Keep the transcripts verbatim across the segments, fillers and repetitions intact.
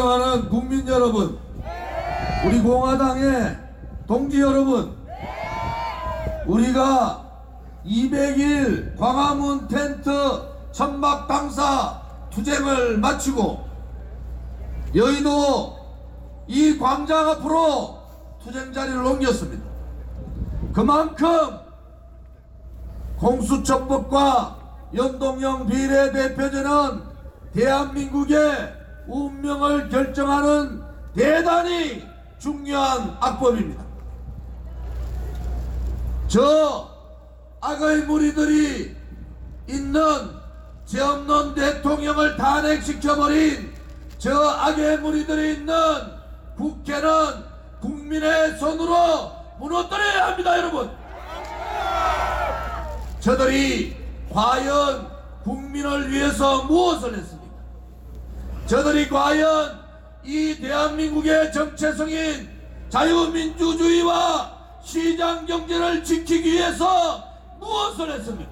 존경하는 국민 여러분, 우리 공화당의 동지 여러분, 우리가 이백 일 광화문 텐트 천막 당사 투쟁을 마치고 여의도 이 광장 앞으로 투쟁 자리를 옮겼습니다. 그만큼 공수처법과 연동형 비례대표제는 대한민국의 운명을 결정하는 대단히 중요한 악법입니다. 저 악의 무리들이 있는 죄 없는 대통령을 탄핵시켜버린 저 악의 무리들이 있는 국회는 국민의 손으로 무너뜨려야 합니다. 여러분, 저들이 과연 국민을 위해서 무엇을 했습니까? 저들이 과연 이 대한민국의 정체성인 자유민주주의와 시장경제를 지키기 위해서 무엇을 했습니까?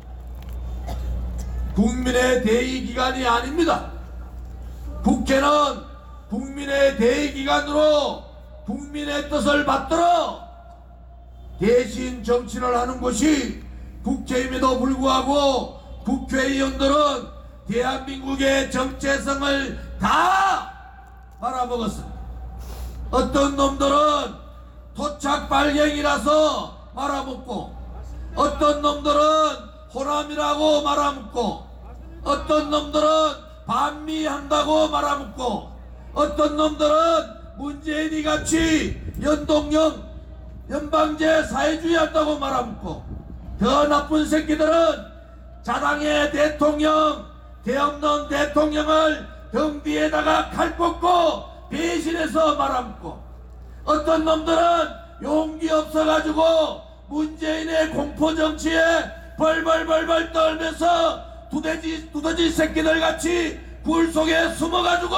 국민의 대의기관이 아닙니다. 국회는 국민의 대의기관으로 국민의 뜻을 받들어 대신 정치를 하는 곳이 국회임에도 불구하고 국회의원들은 대한민국의 정체성을 다 말아먹었습니다. 어떤 놈들은 토착 발갱이라서 말아먹고, 어떤 놈들은 호남이라고 말아먹고, 어떤 놈들은 반미한다고 말아먹고, 어떤 놈들은 문재인이 같이 연동형 연방제 사회주의 한다고 말아먹고, 더 나쁜 새끼들은 자당의 대통령, 대없는 대통령을 등 뒤에다가 칼 꽂고 배신해서 말아먹고, 어떤 놈들은 용기 없어가지고 문재인의 공포정치에 벌벌벌벌 떨면서 두더지, 두더지 새끼들 같이 굴 속에 숨어가지고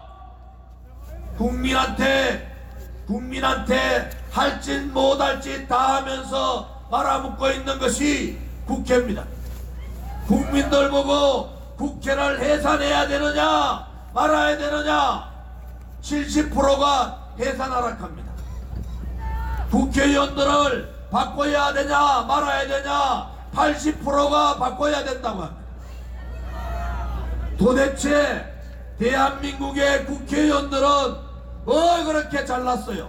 국민한테 국민한테 할 짓 못할 짓 다 하면서 말아먹고 있는 것이 국회입니다. 국민들 보고 국회를 해산해야 되느냐 말아야 되느냐, 칠십 퍼센트가 해산하락합니다. 국회의원들을 바꿔야 되냐 말아야 되냐, 팔십 퍼센트가 바꿔야 된다고 합니다. 도대체 대한민국의 국회의원들은 뭐 그렇게 잘났어요?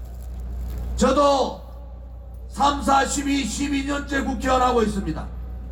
저도 삼, 사, 십이, 십이 년째 국회의원 하고 있습니다.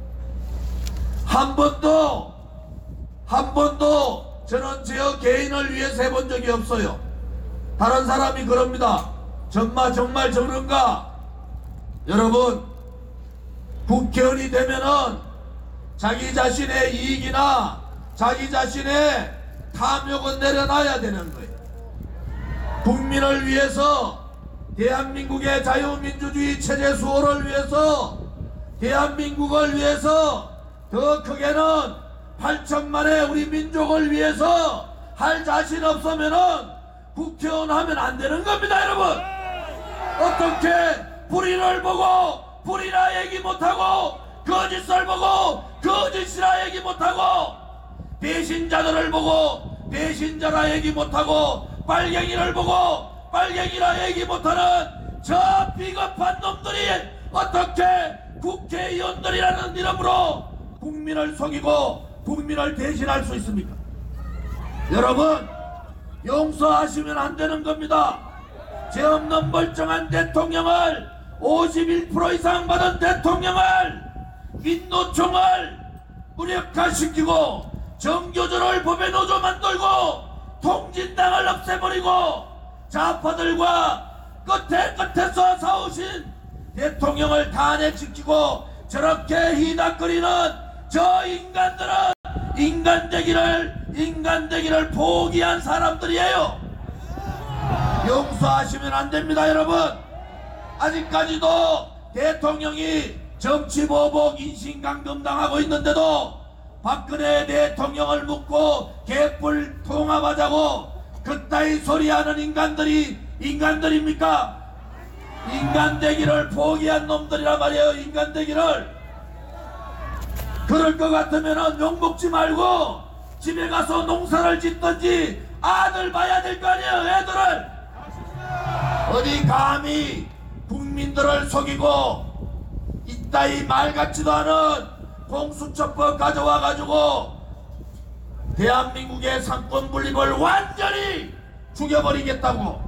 한 번도 한 번도 저는 제 개인을 위해서 해본 적이 없어요. 다른 사람이 그럽니다. 정말 정말 저런가? 여러분, 국회의원이 되면은 자기 자신의 이익이나 자기 자신의 탐욕은 내려놔야 되는 거예요. 국민을 위해서, 대한민국의 자유민주주의 체제 수호를 위해서, 대한민국을 위해서, 더 크게는 팔천만의 우리 민족을 위해서 할 자신 없으면은 국회의원 하면 안 되는 겁니다. 여러분, 어떻게 불의를 보고 불의라 얘기 못하고, 거짓을 보고 거짓이라 얘기 못하고, 배신자들을 보고 배신자라 얘기 못하고, 빨갱이를 보고 빨갱이라 얘기 못하는 저 비겁한 놈들이 어떻게 국회의원들이라는 이름으로 국민을 속이고 국민을 대신할 수 있습니까? 여러분, 용서하시면 안 되는 겁니다. 죄 없는 멀쩡한 대통령을, 오십일 퍼센트 이상 받은 대통령을, 민노총을 무력화시키고 정교조를 법의 노조 만들고 통진당을 없애버리고 좌파들과 끝에 끝에서 싸우신 대통령을 탄핵시키고 저렇게 희닥거리는 저 인간들은 인간되기를 인간되기를 포기한 사람들이에요. 용서하시면 안 됩니다. 여러분, 아직까지도 대통령이 정치보복 인신강금 당하고 있는데도 박근혜 대통령을 묻고 개뿔 통합하자고 그따위 소리하는 인간들이 인간들입니까? 인간되기를 포기한 놈들이란 말이에요. 인간되기를. 그럴 것 같으면은 욕먹지 말고 집에 가서 농사를 짓든지 아들 봐야 될 거 아니에요. 애들을 어디 감히 국민들을 속이고 이따위 말 같지도 않은 공수처법 가져와 가지고 대한민국의 상권 분립을 완전히 죽여버리겠다고.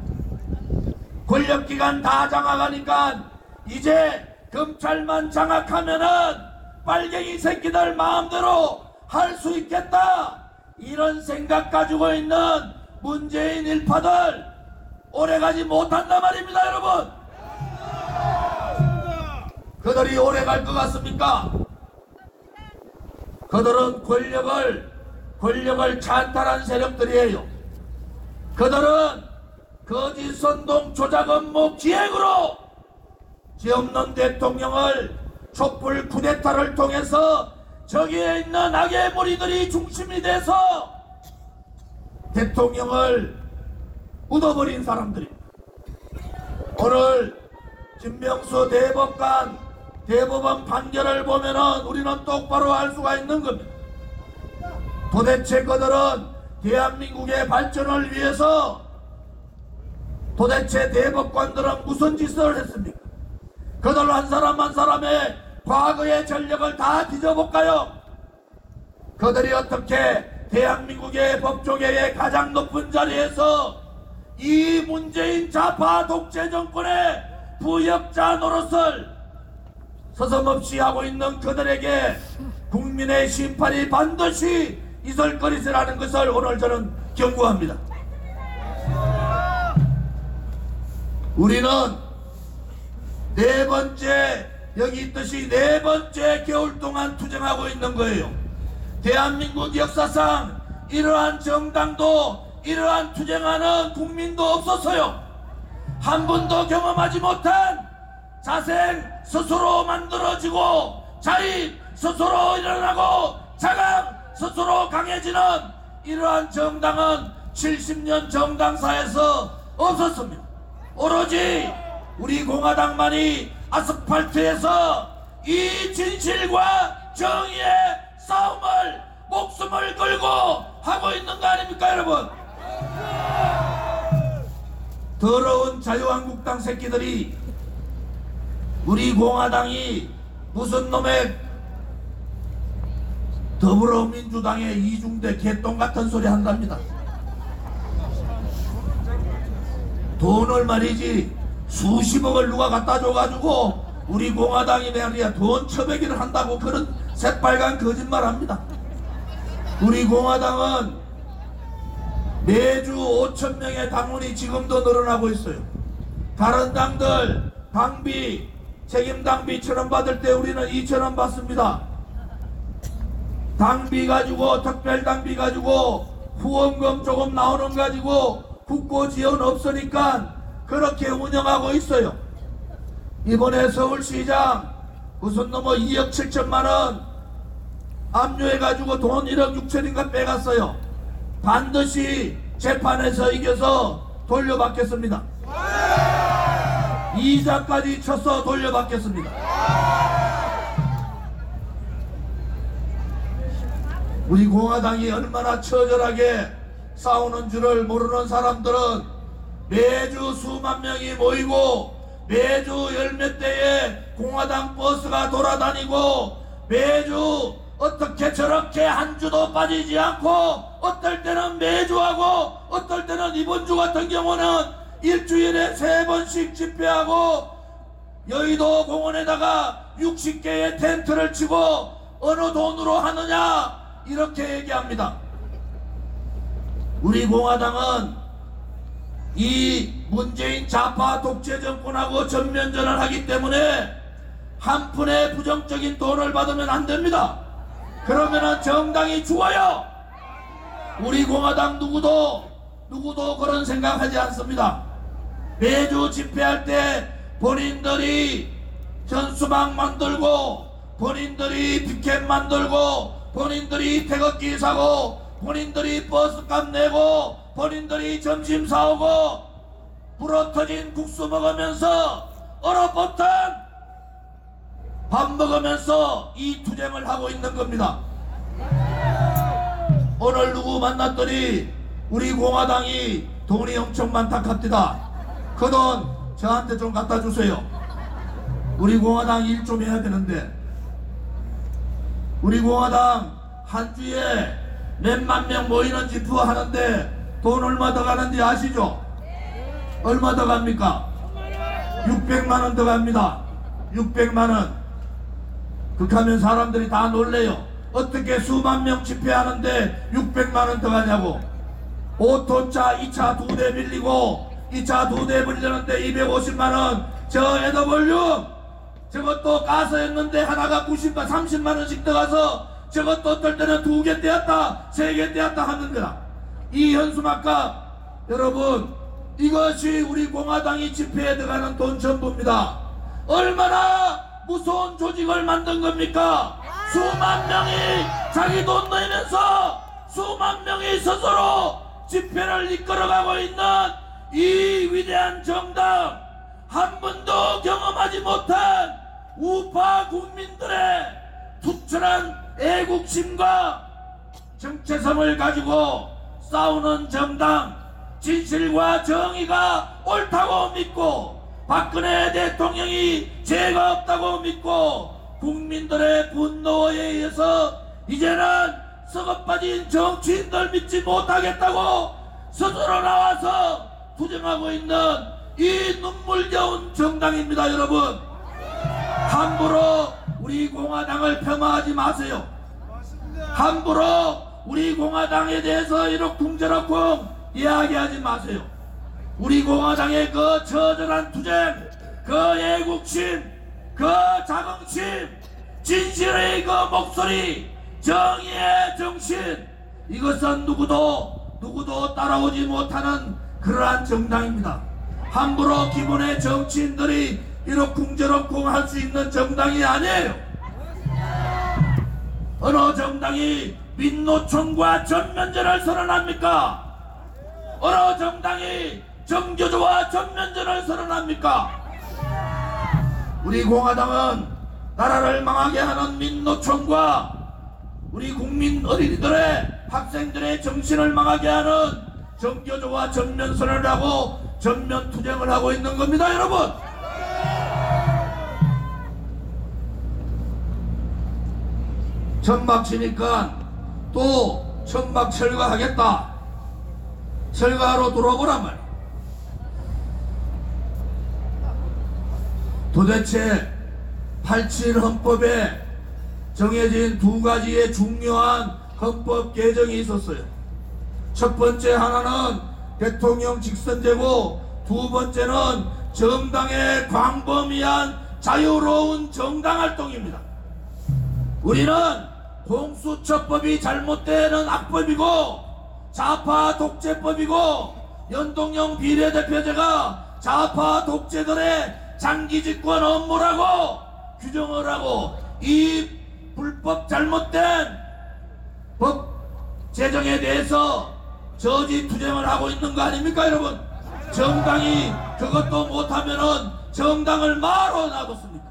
권력기관 다 장악하니까 이제 검찰만 장악하면은 빨갱이 새끼들 마음대로 할 수 있겠다, 이런 생각 가지고 있는 문재인 일파들 오래가지 못한단 말입니다. 여러분, 그들이 오래갈 것 같습니까? 그들은 권력을 권력을 찬탈한 세력들이에요. 그들은 거짓 선동 조작 업무 기획으로 죄 없는 대통령을 촛불 쿠데타를 통해서 저기에 있는 악의 무리들이 중심이 돼서 대통령을 묻어버린 사람들입니다. 오늘 김명수 대법관 대법원 판결을 보면은 우리는 똑바로 알 수가 있는 겁니다. 도대체 그들은 대한민국의 발전을 위해서 도대체 대법관들은 무슨 짓을 했습니까? 그들 한 사람 한 사람의 과거의 전력을 다 뒤져볼까요? 그들이 어떻게 대한민국의 법조계의 가장 높은 자리에서 이 문재인 좌파 독재 정권의 부역자 노릇을 서슴없이 하고 있는 그들에게 국민의 심판이 반드시 있을 것이라는 것을 오늘 저는 경고합니다. 우리는 네 번째, 여기 있듯이 네 번째 겨울 동안 투쟁하고 있는 거예요. 대한민국 역사상 이러한 정당도 이러한 투쟁하는 국민도 없었어요. 한 번도 경험하지 못한 자생 스스로 만들어지고 자립 스스로 일어나고 자강 스스로 강해지는 이러한 정당은 칠십 년 정당사에서 없었습니다. 오로지 우리 공화당만이 아스팔트에서 이 진실과 정의의 싸움을 목숨을 걸고 하고 있는 거 아닙니까, 여러분? 더러운 자유한국당 새끼들이 우리 공화당이 무슨 놈의 더불어민주당의 이중대 개똥 같은 소리 한답니다. 돈을 말이지 수십억을 누가 갖다 줘가지고 우리 공화당이 말이야 돈 처배기를 한다고 그런 새빨간 거짓말 합니다. 우리 공화당은 매주 오천 명의 당원이 지금도 늘어나고 있어요. 다른 당들 당비 책임 당비 천 원 받을 때 우리는 이천 원 받습니다. 당비 가지고 특별 당비 가지고 후원금 조금 나오는 가지고 국고 지원 없으니까 그렇게 운영하고 있어요. 이번에 서울시장 무슨 놈의 이억 칠천만 원 압류해가지고 돈 일억 육천인가 빼갔어요. 반드시 재판에서 이겨서 돌려받겠습니다. 이자까지 쳐서 돌려받겠습니다. 우리 공화당이 얼마나 처절하게 싸우는 줄을 모르는 사람들은 매주 수만 명이 모이고 매주 열 몇 대의 공화당 버스가 돌아다니고 매주 어떻게 저렇게 한 주도 빠지지 않고 어떨 때는 매주 하고 어떨 때는 이번 주 같은 경우는 일주일에 세 번씩 집회하고 여의도 공원에다가 육십 개의 텐트를 치고 어느 돈으로 하느냐 이렇게 얘기합니다. 우리 공화당은 이 문재인 좌파 독재 정권하고 전면전을 하기 때문에 한 푼의 부정적인 돈을 받으면 안 됩니다. 그러면은 정당이 죽어요. 우리 공화당 누구도 누구도 그런 생각하지 않습니다. 매주 집회할 때 본인들이 현수막 만들고 본인들이 피켓 만들고 본인들이 태극기 사고 본인들이 버스값 내고 본인들이 점심 사오고 불어터진 국수 먹으면서 얼어붙은 밥 먹으면서 이 투쟁을 하고 있는 겁니다. 오늘 누구 만났더니 우리 공화당이 돈이 엄청 많다 합니다. 그 돈 저한테 좀 갖다 주세요. 우리 공화당 일 좀 해야 되는데, 우리 공화당 한 주에 몇만 명 모이는 집회 하는데 돈 얼마 더 가는지 아시죠? 얼마 더 갑니까? 육백만 원 더 갑니다. 육백만 원. 그렇게 하면 사람들이 다 놀래요. 어떻게 수만 명 집회하는데 육백만 원 더 가냐고. 오토차 이 차 두 대 빌리고 이 차 두 대 빌리는데 이백오십만 원. 저 에더블유 저것도 가서였는데 하나가 구십만 삼십만 원씩 들어가서 저것도 어떨 때는 두 개 떼었다 세 개 떼었다 하는 거다. 이 현수막값 여러분, 이것이 우리 공화당이 집회에 들어가는 돈 전부입니다. 얼마나 무서운 조직을 만든 겁니까? 수만 명이 자기 돈 내면서 수만 명이 스스로 집회를 이끌어가고 있는 이 위대한 정당, 한 번도 경험하지 못한 우파 국민들의 투철한 애국심과 정체성을 가지고 싸우는 정당, 진실과 정의가 옳다고 믿고 박근혜 대통령이 죄가 없다고 믿고 국민들의 분노에 의해서 이제는 썩어빠진 정치인들 믿지 못하겠다고 스스로 나와서 투쟁하고 있는 이 눈물겨운 정당입니다. 여러분, 함부로 우리 공화당을 폄하하지 마세요. 함부로 우리 공화당에 대해서 이러쿵저러쿵 이야기하지 마세요. 우리 공화당의 그 처절한 투쟁, 그 애국심, 그 자긍심, 진실의 그 목소리, 정의의 정신, 이것은 누구도 누구도 따라오지 못하는 그러한 정당입니다. 함부로 기본의 정치인들이 이러쿵저러쿵 할 수 있는 정당이 아니에요. 어느 정당이 민노총과 전면전을 선언합니까? 어느 정당이 정교조와 전면전을 선언합니까? 우리 공화당은 나라를 망하게 하는 민노총과 우리 국민 어린이들의 학생들의 정신을 망하게 하는 정교조와 전면선언을 하고 전면 투쟁을 하고 있는 겁니다. 여러분, 천막 치니까 또 천막 철거하겠다, 철거하러 들어오란 말이야. 도대체 팔십칠 헌법에 정해진 두 가지의 중요한 헌법 개정이 있었어요. 첫 번째 하나는 대통령 직선제고, 두 번째는 정당의 광범위한 자유로운 정당 활동입니다. 우리는 공수처법이 잘못되는 악법이고 좌파 독재법이고 연동형 비례대표제가 좌파 독재들의 장기 집권 업무라고 규정을 하고, 이 불법 잘못된 법 제정에 대해서 저지 투쟁을 하고 있는 거 아닙니까? 여러분, 정당이 그것도 못하면은 정당을 마로 놔뒀습니까?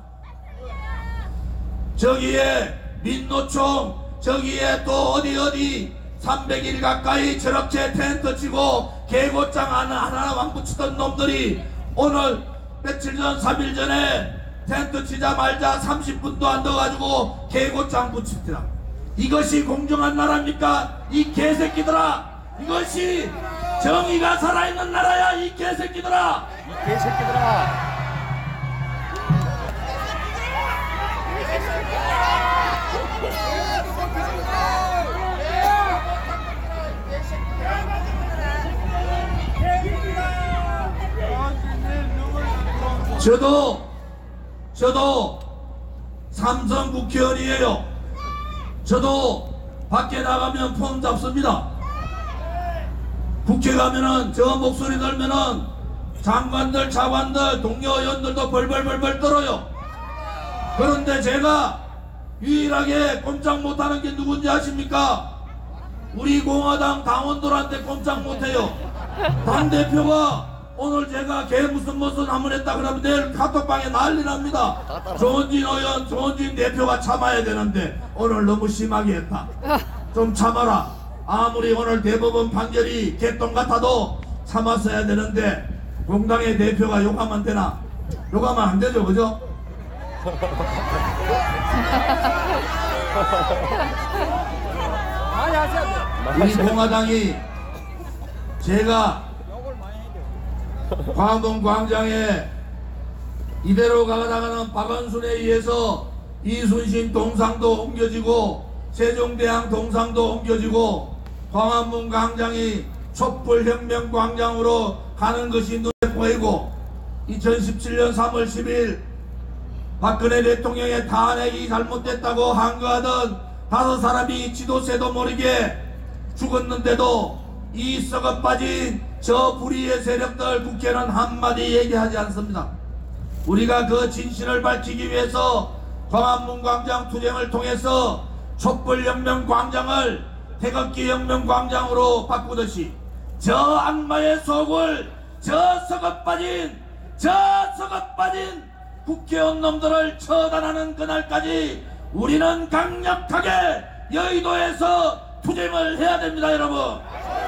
저기에 민노총, 저기에 또 어디 어디 삼백 일 가까이 저렇게 텐트 치고 개고장 하나 하나만 붙이던 놈들이 오늘 며칠 전 삼 일 전에 텐트 치자 말자 삼십 분도 안 돼가지고 개고장 붙이더라. 이것이 공정한 나라입니까? 이 개새끼들아, 이것이 정의가 살아있는 나라야. 이 개새끼들아, 이 개새끼들아. 저도 저도 삼선 국회의원이에요. 저도 밖에 나가면 폼 잡습니다. 국회 가면은 저 목소리 들면은 장관들, 차관들, 동료 의원들도 벌벌벌벌 떨어요. 그런데 제가 유일하게 꼼짝 못하는 게 누군지 아십니까? 우리 공화당 당원들한테 꼼짝 못해요. 당대표가 오늘 제가 개 무슨 무슨 한번 했다 그러면 내일 카톡방에 난리 납니다. 조원진 의원, 조원진 대표가 참아야 되는데 오늘 너무 심하게 했다. 좀 참아라. 아무리 오늘 대법원 판결이 개똥 같아도 참았어야 되는데 공당의 대표가 욕하면 되나? 욕하면 안 되죠, 그죠? 많이 하셔야 우리 공화당이 제가 광화문 광장에 이대로 가다가는 박원순에 의해서 이순신 동상도 옮겨지고 세종대왕 동상도 옮겨지고 광화문 광장이 촛불혁명 광장으로 가는 것이 눈에 보이고 이천십칠 년 삼월 십일 박근혜 대통령의 탄핵이 잘못됐다고 항거하던 다섯 사람이 지도새도 모르게 죽었는데도 이 썩어 빠진 저 불의의 세력들 국회는 한마디 얘기하지 않습니다. 우리가 그 진실을 밝히기 위해서 광화문 광장 투쟁을 통해서 촛불혁명 광장을 태극기 혁명 광장으로 바꾸듯이 저 악마의 속을 저 썩어 빠진 저 썩어 빠진 국회의원 놈들을 처단하는 그날까지 우리는 강력하게 여의도에서 투쟁을 해야 됩니다, 여러분.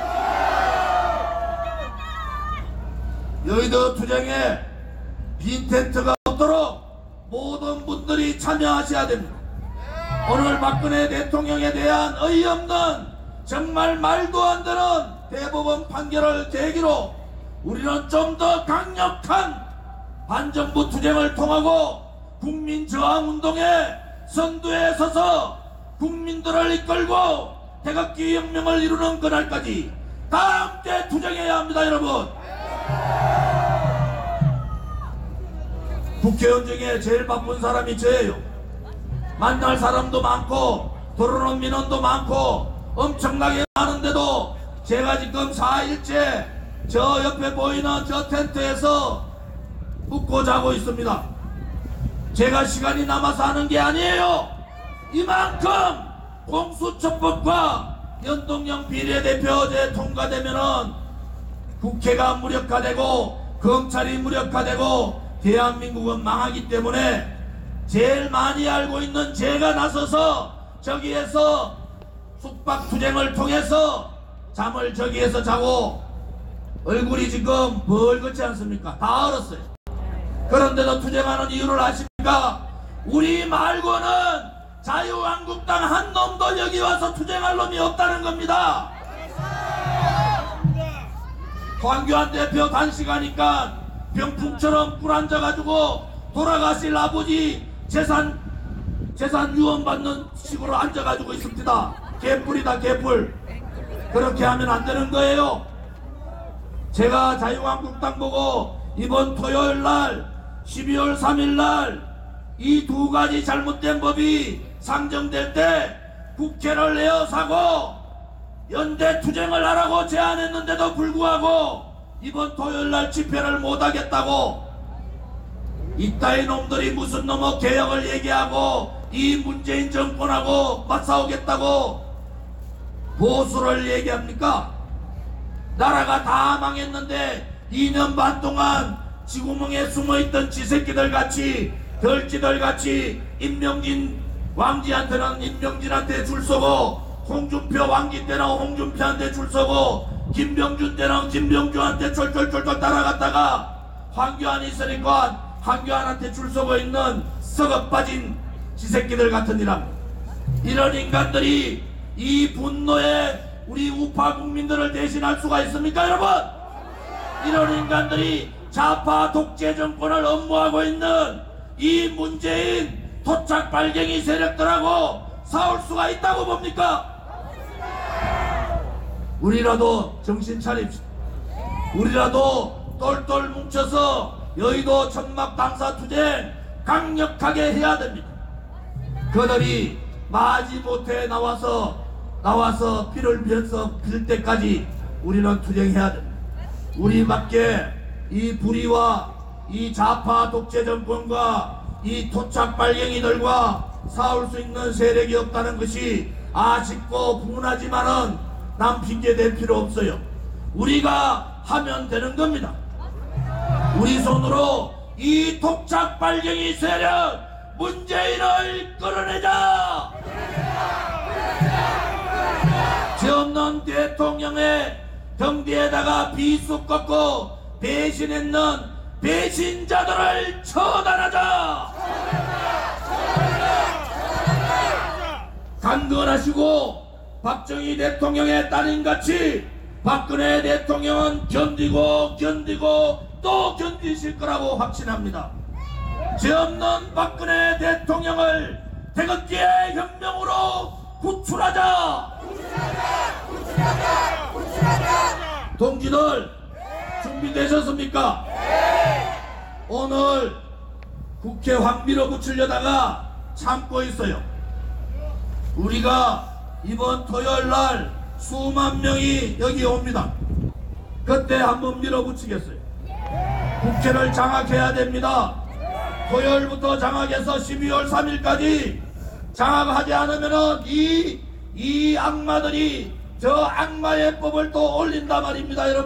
여의도 투쟁에 빈 텐트가 없도록 모든 분들이 참여하셔야 됩니다. 오늘 박근혜 대통령에 대한 어이없는 정말 말도 안 되는 대법원 판결을 계기로 우리는 좀 더 강력한 반정부 투쟁을 통하고 국민 저항운동의 선두에 서서 국민들을 이끌고 태극기 혁명을 이루는 그날까지 다 함께 투쟁해야 합니다, 여러분. 국회의원 중에 제일 바쁜 사람이 저예요. 만날 사람도 많고 들어오는 민원도 많고 엄청나게 많은데도 제가 지금 사 일째 저 옆에 보이는 저 텐트에서 묵고 자고 있습니다. 제가 시간이 남아서 하는 게 아니에요. 이만큼 공수처법과 연동형 비례대표제 통과되면은 국회가 무력화되고 검찰이 무력화되고 대한민국은 망하기 때문에 제일 많이 알고 있는 제가 나서서 저기에서 숙박투쟁을 통해서 잠을 저기에서 자고 얼굴이 지금 벌겋지 않습니까? 다 얼었어요. 그런데도 투쟁하는 이유를 아십니까? 우리 말고는 자유한국당 한 놈도 여기 와서 투쟁할 놈이 없다는 겁니다. 황교안 대표 단식하니까 병풍처럼 꿀앉아가지고 돌아가실 아버지 재산 재산 유언받는 식으로 앉아가지고 있습니다. 개뿔이다, 개뿔. 그렇게 하면 안 되는 거예요. 제가 자유한국당 보고 이번 토요일날 십이월 삼일날 이 두 가지 잘못된 법이 상정될 때 국회를 에워싸고 연대 투쟁을 하라고 제안했는데도 불구하고 이번 토요일날 집회를 못하겠다고 이따위 놈들이 무슨 놈의 개혁을 얘기하고 이 문재인 정권하고 맞싸우겠다고 보수를 얘기합니까? 나라가 다 망했는데 이 년 반 동안 지구멍에 숨어있던 지새끼들 같이 덜지들 같이 임명진 왕지한테는 임명진한테 줄 서고 홍준표 왕기 때는 홍준표한테 줄 서고 김병준 때는 김병준한테 쫄쫄쫄쫄 따라갔다가 황교안이 있으니까 황교안한테 줄 서고 있는 썩어 빠진 지새끼들 같은 이랍니다. 이런 인간들이 이 분노에 우리 우파 국민들을 대신할 수가 있습니까, 여러분? 이런 인간들이 좌파 독재 정권을 엄모하고 있는 이 문재인 토착 발갱이 세력들하고 싸울 수가 있다고 봅니까? 우리라도 정신 차립시다. 우리라도 똘똘 뭉쳐서 여의도 천막 당사 투쟁 강력하게 해야 됩니다. 그들이 마지못해 나와서 나와서 피를 빌어서 빌 때까지 우리는 투쟁해야 됩니다. 우리밖에 이 불의와 이 좌파 독재 정권과 이 토착 발갱이들과 싸울 수 있는 세력이 없다는 것이 아쉽고 분하지만은 남 핑계 댈 필요 없어요. 우리가 하면 되는 겁니다. 우리 손으로 이 토착 발갱이 세력 문재인을 끌어내자. 저 죄 없는 대통령의 경비에다가 비수 꺾고 배신했는 배신자들을 처단하자. 강건하시고 박정희 대통령의 따님같이 박근혜 대통령은 견디고 견디고 또 견디실 거라고 확신합니다. 죄 없는 박근혜 대통령을 태극기의 혁명으로 구출하자. 구출하자! 구출하자! 구출하자! 동지들 준비되셨습니까? 네. 오늘 국회 황비로 붙이려다가 참고 있어요. 우리가 이번 토요일날 수만 명이 여기 옵니다. 그때 한번 밀어붙이겠어요. 국회를 장악해야 됩니다. 토요일부터 장악해서 십이월 삼일까지 장악하지 않으면은 이, 이 악마들이 저 악마의 법을 또 올린다 말입니다. 여러분,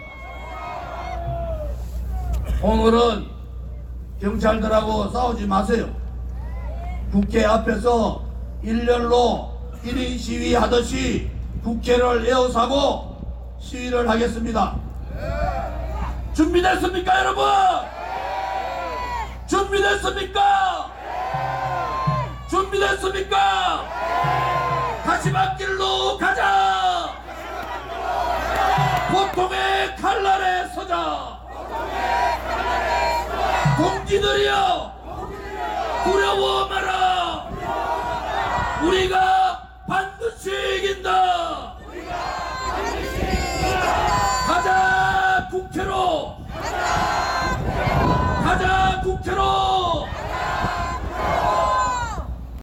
오늘은 경찰들하고 싸우지 마세요. 국회 앞에서 일렬로 일 인 시위 하듯이 국회를 에워싸고 시위를 하겠습니다. 준비됐습니까, 여러분? 준비됐습니까? 준비됐습니까? 가시밭길로 가자. 고통의 칼날에 서자. 동지들이여, 두려워